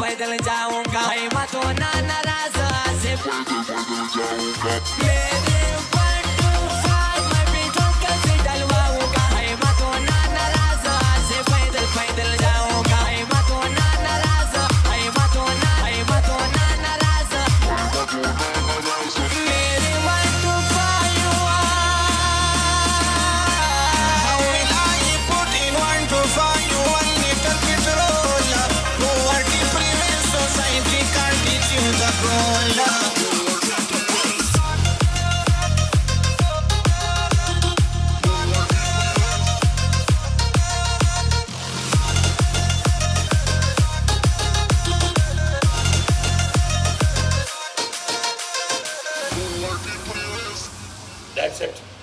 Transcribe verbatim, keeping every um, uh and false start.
पैदल जाऊंगा, मैं तो ना नाराज से पैदल जाऊंगा। मेरे पट्टू साथ मैं पेट्रोल कैसे डलवाऊंगा, मैं तो ना नाराज से पैदल पैदल जाऊंगा, मैं तो ना नाराज, मैं तो ना मैं तो ना नाराज। मेरे पट्टू पायो how will I put in one to find you one little petrol? Poverty prevents society, can't teach you the goal. That's it.